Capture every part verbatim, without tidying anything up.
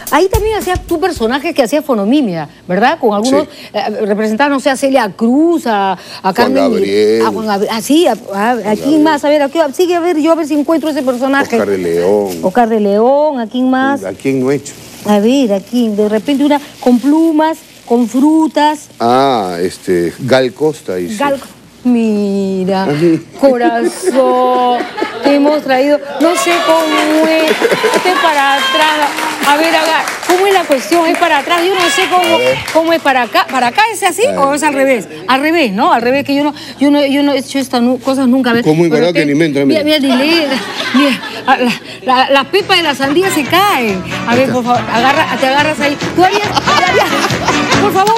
ahí también hacías tu personaje que hacía fonomimia, ¿verdad? Con algunos, sí. eh, representaban, no sé, a Celia Cruz, a, a Juan Carmen... Gabriel. A Juan Gabriel. Ah, sí, a, a, a quién más, a ver, a, a, sigue a ver, yo a ver si encuentro ese personaje. Oscar de León. Oscar de León, ¿a quién más? ¿A quién no he hecho? A ver, ¿a quién? De repente una con plumas, con frutas. Ah, este, Gal Costa hizo. Gal Mira, corazón, te hemos traído, no sé cómo es, este es para atrás, a ver, haga, ¿cómo es la cuestión? ¿Es para atrás? Yo no sé cómo, cómo es para acá, ¿para acá es así o es al revés? Al revés, ¿no? Al revés, que yo no, yo no, yo no he hecho estas cosas nunca. ¿Cómo es verdad que ni me entra? Mira, mira, dile, mira, la, la, las pepas de la sandía se caen. A ver, por favor, agarra, te agarras ahí. ¿Tú harías? harías por favor.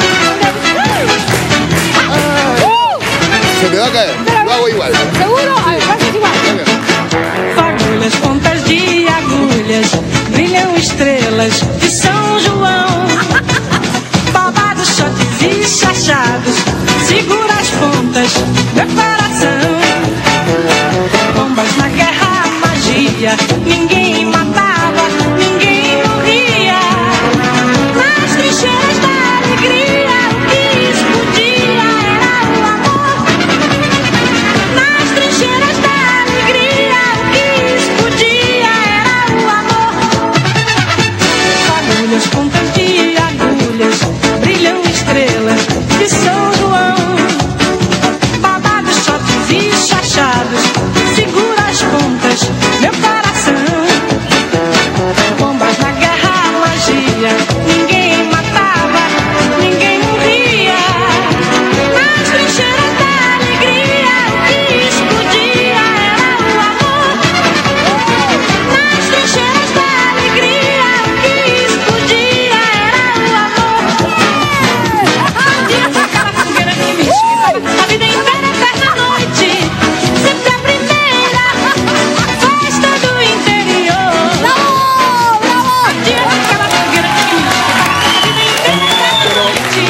Se me va a caer, lo hago igual. ¿Seguro? A ver, haces igual. Fagulhas, pontas de agulhas, brilham estrelas de São João. Babados, shots e chachados, segura as pontas, meu coração. Bombas na guerra, magia, ninguém matava, ninguém morria. Nas trincheiras da alegria, o que explodia era o amor. Nas trincheiras da alegria, o que explodia era o amor. Agulhas, pontas de agulhas, brilham estrelas de São João. Babados, shots e chachados, segura as pontas, meu coração. Bombas na guerra, magia, ninguém matava, ninguém morria. Nas trincheiras da alegria, o que explodia era o amor. Nas trincheiras da alegria, o que explodia era o amor. Dia daquela fogueira que me esquentava a vida inteira, eterna noite. Sempre a primeira festa do interior. Bravo, bravo. Dia daquela fogueira que me esquentava a vida inteira, eterna noite.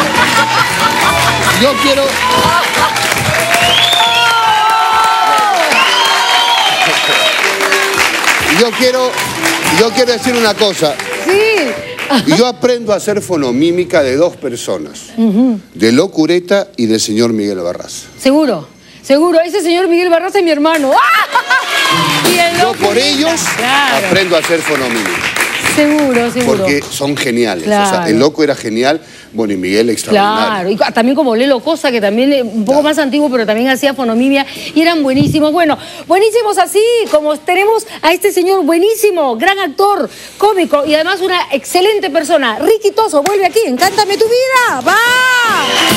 Yo quiero... Yo quiero, yo quiero decir una cosa. Sí. Yo aprendo a hacer fonomímica de dos personas, uh-huh. de Locureta y del señor Miguel Barraza. Seguro, seguro. Ese señor Miguel Barraza es mi hermano. Y el Yo por ellos claro. aprendo a hacer fonomímica. Seguro, seguro. Porque son geniales. Claro. O sea, el Loco era genial, bueno, y Miguel extraordinario. Claro, y también como Lelo Cosa, que también es un poco claro. más antiguo, pero también hacía fonomimia, y eran buenísimos. Bueno, buenísimos así, como tenemos a este señor buenísimo, gran actor, cómico, y además una excelente persona. Ricky Toso, vuelve aquí, en Cántame tu vida, ¡va!